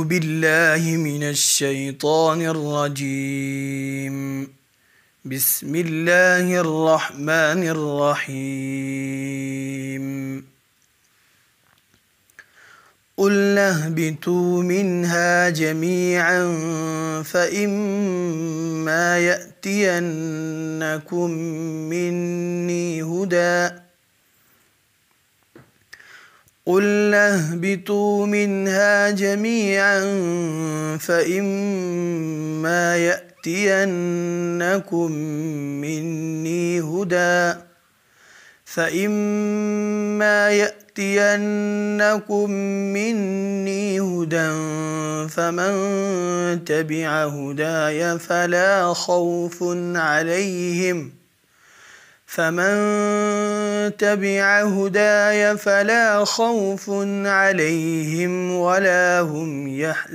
بالله من الشيطان الرجيم. بسم الله الرحمن الرحيم. قل اهبطوا منها جميعا فإما يأتينكم مني هدى قل اهبطوا منها جميعا فإما يأتينكم مني هدى فمن تبع هداي فلا خوف عليهم ولا هم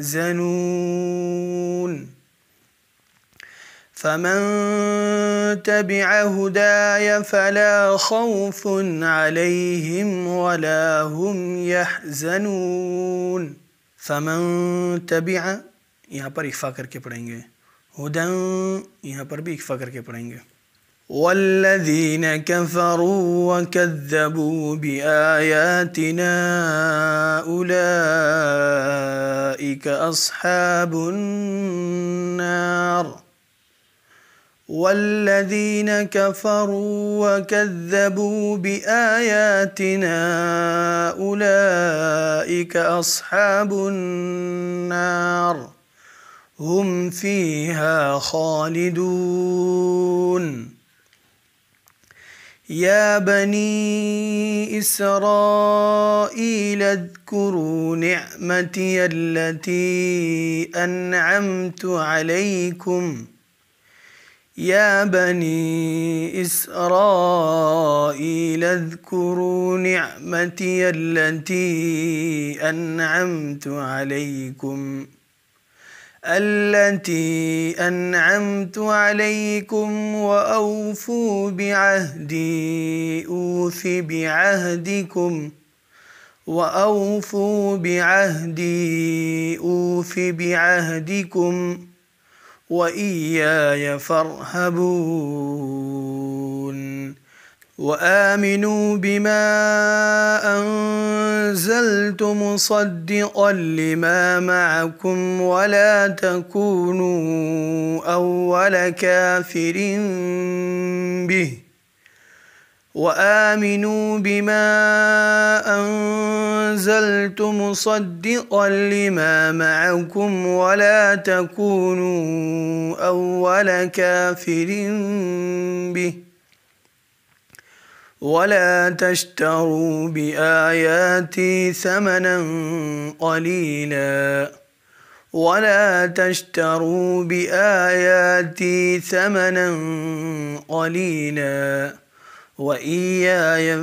يحزنون. فمन तबिअ यहाँ पर इक्फा करके पढ़ेंगे, हुदन यहाँ पर भी इक्फा करके पढ़ेंगे। वल्लज़ीन कफ़रू वकज़्ज़बू बिआयातिना उलाइक अस्हाबुन नार। वल्लज़ीन कफ़रू वकज़्ज़बू बिआयातिना उलाइक अस्हाबुन नार هم فيها خالدون। يا بني إسرائيل اذكروا نعمتي التي أنعمت عليكم التي أنعمت عليكم وأوفوا بعهدي أوف بعهدكم وإياي فارهبون. وآمنوا بما أنزلت مصدقا لما معكم ولا تكونوا أول كافر به ولا تشتروا بآياتي ثمنا قليلا وإياي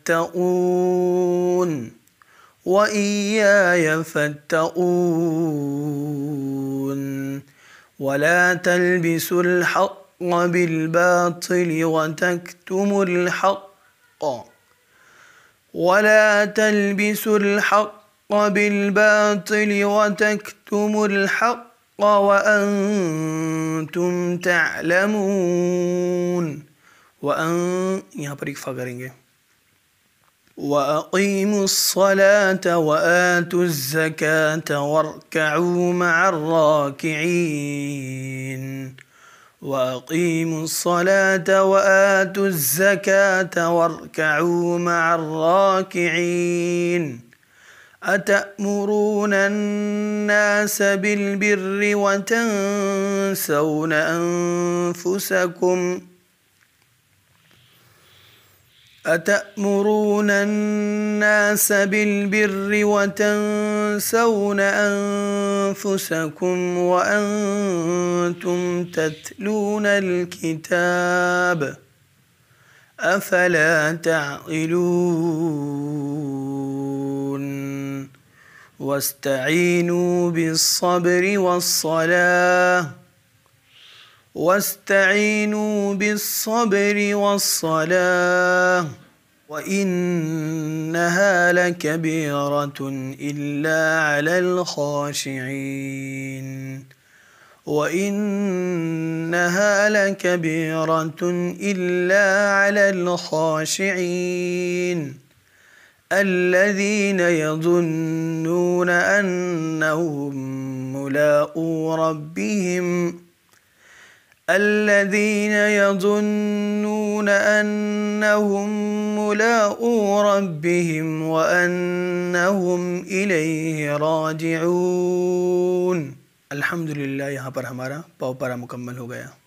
فاتقون. ولا تلبسوا الحق بالباطل وتكتموا الحق وأنتم تعلمون। यहाँ पर इक्फा करेंगे। وأقيموا الصلاة وآتوا الزكاة واركعوا مع الراكعين أتأمرون الناس بالبر وتنسون أنفسكم وأنتم تتلون الكتاب أفلا تعقلون. واستعينوا بالصبر والصلاة وإنها لكبيرة إلا على الخاشعين وإنها لكبيرة إلا على الخاشعين الذين يظنون أنهم ملاقو ربهم وأنهم إليه راجعون। अल्हम्दुलिल्लाह, यहाँ पर हमारा पाव पारा मुकम्मल हो गया।